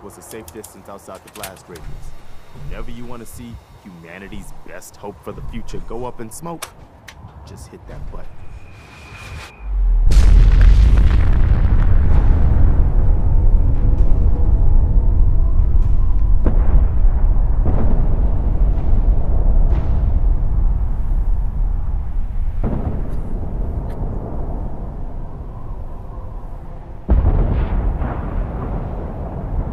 was a safe distance outside the blast radius. Whenever you want to see humanity's best hope for the future go up in smoke, just hit that button.